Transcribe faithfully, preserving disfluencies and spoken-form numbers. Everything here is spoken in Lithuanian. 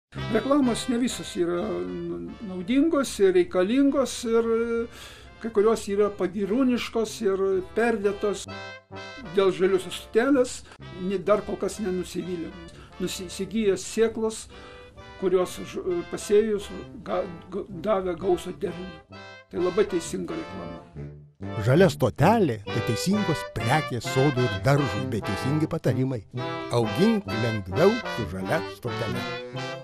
Reklamos ne visos yra naudingos ir reikalingos ir kai kurios yra pagyrūniškos ir perdėtos. Dėl žaliosios stotelės dar kol kas nenusivylėm. Nusisigijęs sėklos, kurios pasėjus davė gausų derlių. Tai labai teisinga reklama. Žalia stotelė tai teisingos prekės sodų ir daržų bei teisingi patarimai. Augink lengviau su žalia stotele.